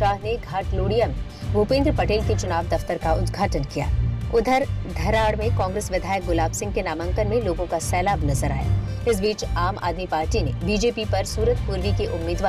शाह ने घाटलोड़िया में भूपेंद्र पटेल के चुनाव दफ्तर का उद्घाटन किया। उधर धराड़ में कांग्रेस विधायक गुलाब सिंह के नामांकन में लोगों का सैलाब नजर आया। इस बीच आम आदमी पार्टी ने बीजेपी पर सूरत पूर्वी के उम्मीदवार